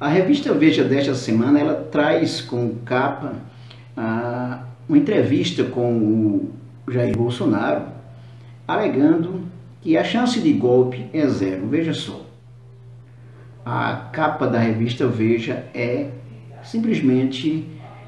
A revista Veja desta semana, ela traz como capa uma entrevista com o Jair Bolsonaro, alegando que a chance de golpe é zero. Veja só, a capa da revista Veja é simplesmente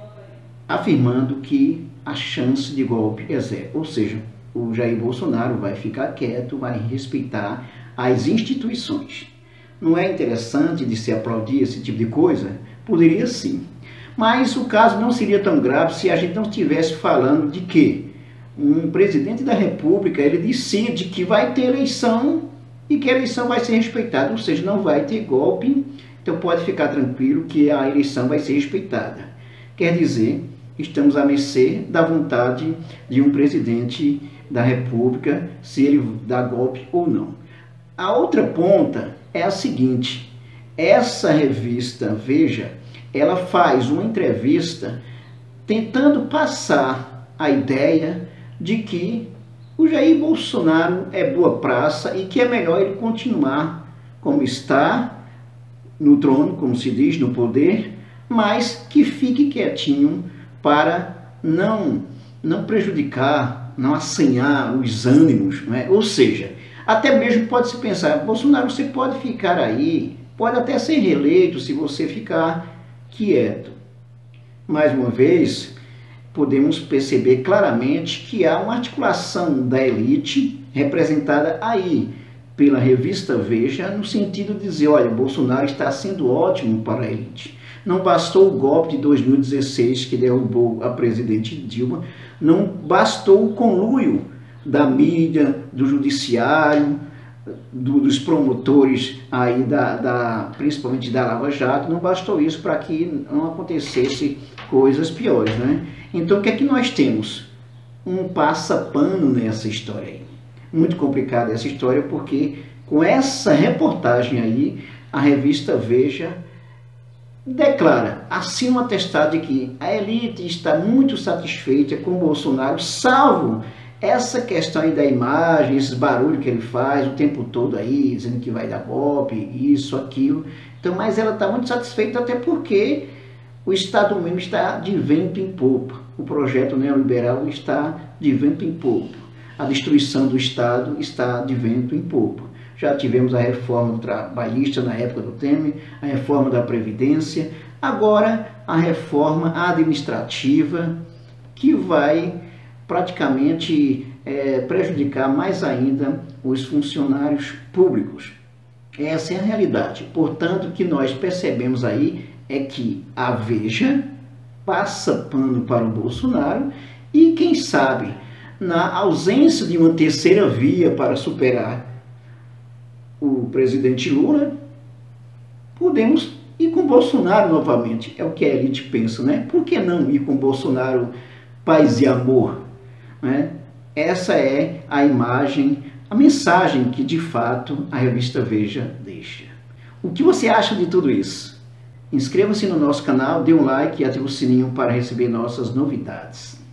afirmando que a chance de golpe é zero. Ou seja, o Jair Bolsonaro vai ficar quieto, vai respeitar as instituições. Não é interessante de se aplaudir esse tipo de coisa? Poderia sim. Mas o caso não seria tão grave se a gente não estivesse falando de que um presidente da República, ele decide que vai ter eleição e que a eleição vai ser respeitada, ou seja, não vai ter golpe, então pode ficar tranquilo que a eleição vai ser respeitada. Quer dizer, estamos à mercê da vontade de um presidente da República, se ele dá golpe ou não. A outra ponta é a seguinte: essa revista Veja, ela faz uma entrevista tentando passar a ideia de que o Jair Bolsonaro é boa praça e que é melhor ele continuar como está, no trono, como se diz, no poder, mas que fique quietinho para não prejudicar, não assanhar os ânimos, não é? Ou seja, até mesmo pode-se pensar, Bolsonaro, você pode ficar aí, pode até ser reeleito se você ficar quieto. Mais uma vez, podemos perceber claramente que há uma articulação da elite representada aí pela revista Veja, no sentido de dizer, olha, Bolsonaro está sendo ótimo para a elite. Não bastou o golpe de 2016 que derrubou a presidente Dilma, não bastou o conluio da mídia, do judiciário, dos promotores aí principalmente da Lava Jato, não bastou isso para que não acontecesse coisas piores, né? Então o que é que nós temos? Um passa-pano nessa história aí. Muito complicada essa história, porque com essa reportagem aí, a revista Veja declara, assina um atestado de que a elite está muito satisfeita com o Bolsonaro, salvo essa questão aí da imagem, esses barulhos que ele faz o tempo todo aí, dizendo que vai dar golpe, isso, aquilo. Então, mas ela está muito satisfeita, até porque o Estado Mínimo está de vento em popa. O projeto neoliberal está de vento em popa. A destruição do Estado está de vento em popa. Já tivemos a reforma do trabalhista na época do Temer, a reforma da Previdência, agora a reforma administrativa, que vai praticamente prejudicar mais ainda os funcionários públicos. Essa é a realidade. Portanto, o que nós percebemos aí é que a Veja passa pano para o Bolsonaro e, quem sabe, na ausência de uma terceira via para superar o presidente Lula, podemos ir com Bolsonaro novamente. É o que a elite pensa, né? Por que não ir com Bolsonaro, paz e amor? Né? Essa é a imagem, a mensagem que de fato a revista Veja deixa. O que você acha de tudo isso? Inscreva-se no nosso canal, dê um like e ative o sininho para receber nossas novidades.